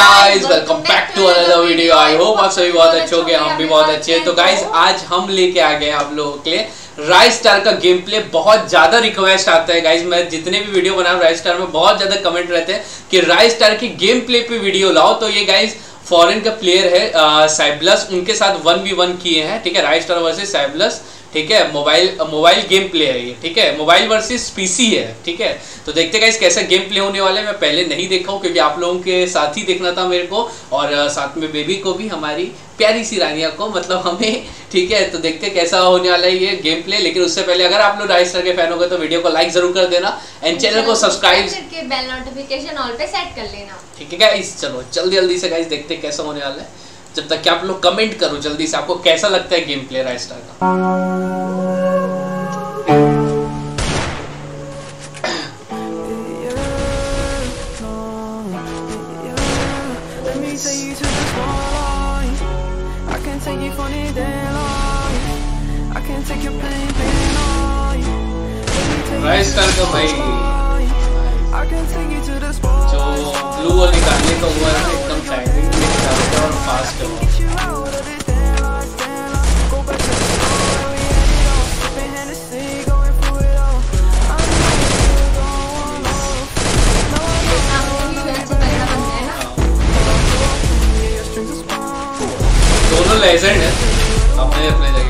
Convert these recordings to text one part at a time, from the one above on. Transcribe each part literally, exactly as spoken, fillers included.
Guys, welcome back to another video. I hope आप सभी बहुत अच्छे होंगे, हम भी बहुत अच्छे हैं। तो गाइस आज हम लेके आ गए आप लोगों के लिए राइज स्टार का गेम प्ले। बहुत ज्यादा रिक्वेस्ट आता है गाइस, मैं जितने भी वीडियो बना रहा हूँ राइज स्टार में बहुत ज्यादा कमेंट रहते हैं कि राइज स्टार की गेम प्ले पे वीडियो लाओ। तो ये गाइस फॉरेन का प्लेयर है साइबलस, उनके साथ वन वी वन किए हैं, ठीक है। राइज स्टार वर्सेस साइबलस, ठीक है। मोबाइल मोबाइल गेम प्ले है ये, ठीक है। मोबाइल वर्सेस पीसी है, ठीक है। तो देखते गाइस कैसा गेम प्ले होने वाला है। मैं पहले नहीं देखा हूँ क्योंकि आप लोगों के साथ ही देखना था मेरे को, और साथ में बेबी को भी, हमारी प्यारी सी रानिया को, मतलब हमें, ठीक है। तो देखते कैसा होने वाला है ये गेम प्ले। लेकिन उससे पहले अगर आप लोग राइज स्टार के फैन हो गए तो वीडियो को लाइक जरूर कर देना एंड चैनल को सब्सक्राइब करके बेल नोटिफिकेशन ऑल पे सेट कर लेना, ठीक है गाइस। चलो जल्दी जल्दी से गाइस देखते कैसा होने वाला है। जब तक कि आप लोग कमेंट करो जल्दी से, आपको कैसा लगता है गेम प्ले राइज स्टार का। राइज स्टार का भाई जो ब्लू और निकालने का हुआ है एकदम टाइमिंग में निकालते हैं और फास्ट है। दोनों लेजेंड है अपने अपने जगह।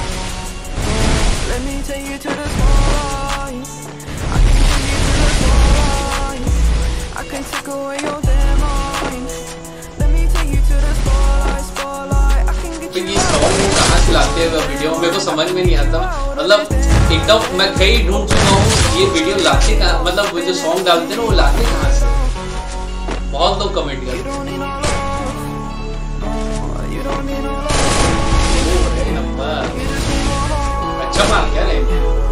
ये सॉन्ग कहाँ से लाते हैं वीडियो में, मेरे को समझ में नहीं आता। मतलब एकदम मैं कहीं ढूंढ चुका हूँ ये वीडियो लाते कहाँ, मतलब वो जो सॉन्ग डालते हैं ना वो लाते कहाँ से। बहुत लोग कमेंट करते हैं। अच्छा मार क्या रे,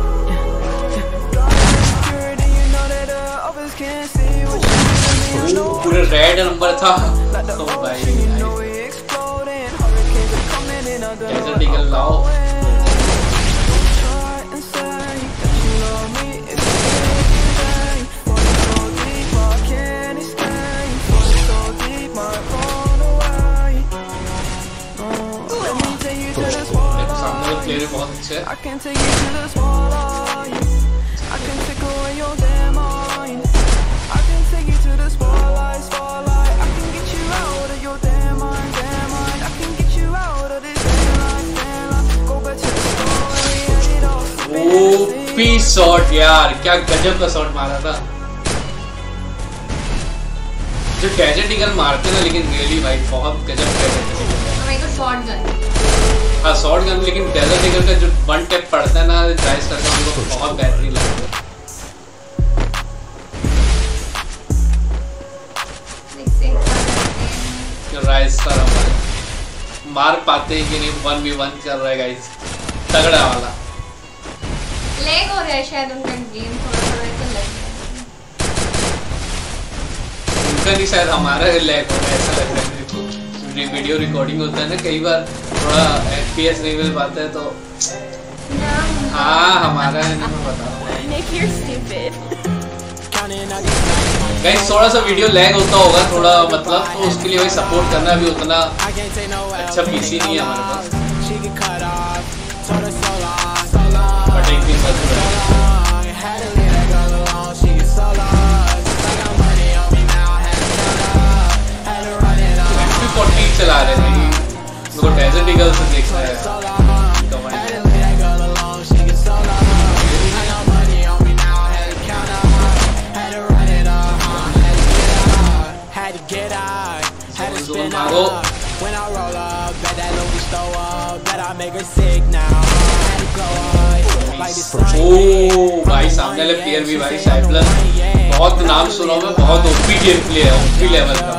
पूरे रेड नंबर था तो भाई कैसे निकल लाओ। सामने प्लेयर भी बहुत अच्छे हैं। ओपी शॉट यार, क्या गजब का शॉट मारा था। जो गैजेट ईगल मारते ना, लेकिन रियली भाई बहुत गजब गैजेट शॉट गन। हाँ शॉट गन, लेकिन गैजेट ईगल का जो वन टैप पड़ता है ना राइज स्टार का, वो बहुत बेहतरीन लगता है। राइज स्टार हमारे मार पाते हैं कि नहीं, वन वी वन चल रहा है गाइस, तगड़ा वाला। लैग हो रहा है शायद उनका गेम, थोड़ा थोड़ा तो लग रहा है उनका नहीं, शायद हमारा लैग हो रहा है ऐसा लग रहा है मेरे को। वीडियो रिकॉर्डिंग होता है ना, कई बार थोड़ा एफपीएस नहीं मिल पाता है तो हाँ हमारा है ना, मैं बता गाइस थोड़ा सा वीडियो लैग होता होगा थोड़ा, मतलब तो उसके लिए भाई सपोर्ट करना भी उतना अच्छा पीसी नहीं है हमारे पास। बट एक दिन फोर्टी चला रहे थे, मेरे को डेजर्ट ईगल से देखना है। ओ भाई सामने वाले प्लेयर भी भाई साइबलस, बहुत नाम सुना मैं, बहुत ओपी गेम प्ले है, ओपी लेवल का।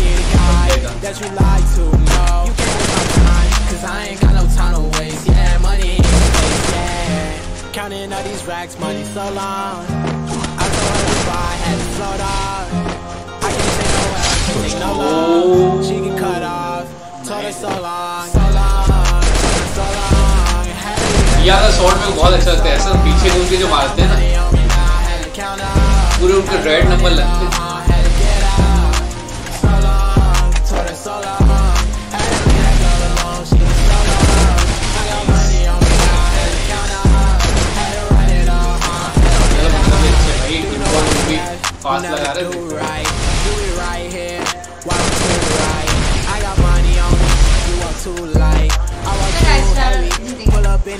Counting all these racks, money so long. I told her to buy, had to slow down. I can't take no L, can't take no love. She get cut off, told her so long, so long, so long. यार shot में बहुत अच्छा लगता है, ऐसा पीछे उनके जो मारते हैं ना, पूरे उनके रेड नंबर लगते हैं।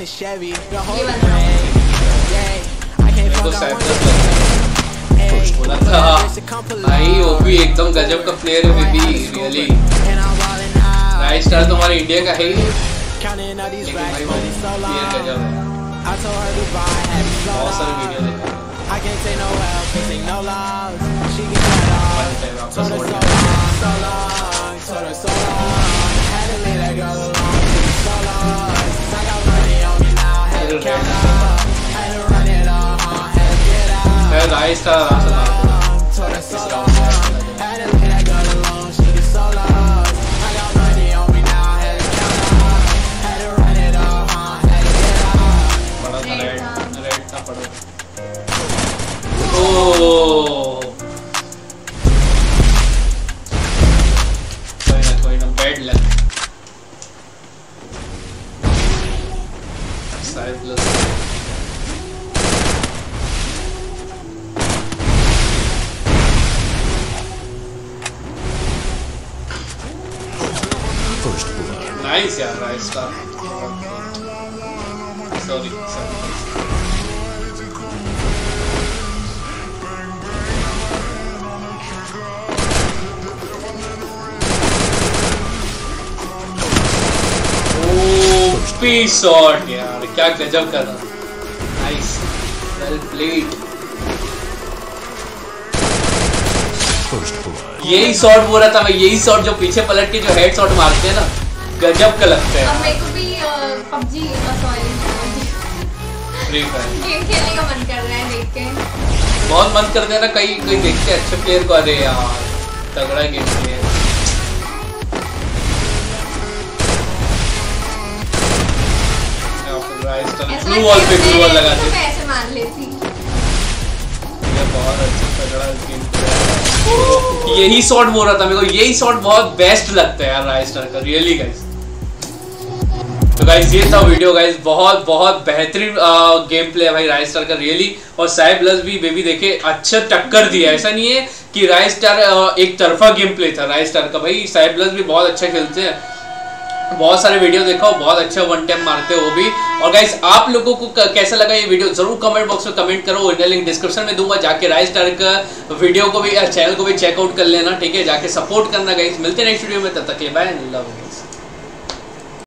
मेरे को साइप्रस बोला था भाई, वो भी एकदम गजब का प्लेयर है बेबी, रियली। राइज स्टार तो हमारे इंडिया का है ही, लेकिन भाई वो प्लेयर गजब है। बहुत सारे वीडियो देखा राइज स्टार आराम से कोई ना कोई ना, बैड लक। नाइस यार rise Star, sorry sorry. Shot यार, क्या गजब का था। Nice, well played. यही शॉट बोल रहा था मैं, यही शॉट जो पीछे पलट के जो हेड शॉट मारते हैं ना, गजब का लगता है। अब मेरे को भी PUBG sorry free fire game खेलने का मन कर रहा है देख के। बहुत मन करते हैं ना, कई कई देखते हैं अच्छे प्लेयर को, अरे यार तगड़ा गेम प्लेयर। ब्लू वॉल पे ब्लू वॉल लगाते हैं, ऐसे मार लेती। ये बहुत अच्छा तगड़ा गेम प्लेयर। यही शॉट बोल रहा था मेरे को, यही शॉट बहुत बेस्ट लगता है यार राइज स्टार का, रियली गाइस। तो गाइस ये था वीडियो गाइस, बहुत बहुत बेहतरीन गेम प्ले है भाई राइज स्टार का, रियली। और साइब्लस भी बेबी देखे अच्छा टक्कर दिया, ऐसा नहीं है कि राइज स्टार एक तरफा गेम प्ले था राइज स्टार का, भाई साइब्लस भी बहुत अच्छा खेलते हैं। बहुत सारे वीडियो देखा, बहुत अच्छा वन टैप मारते हो वो भी। और गाइस आप लोगों को कैसा लगा ये वीडियो जरूर कमेंट बॉक्स में कमेंट करो, इनका लिंक डिस्क्रिप्शन में दूंगा, जाके राइज स्टार का वीडियो को भी चैनल को भी चेकआउट कर लेना, ठीक है। जाके सपोर्ट करना गाइस। मिलते हैं नेक्स्ट वीडियो में, तब तक के लिए बाय, लव यू गाइस।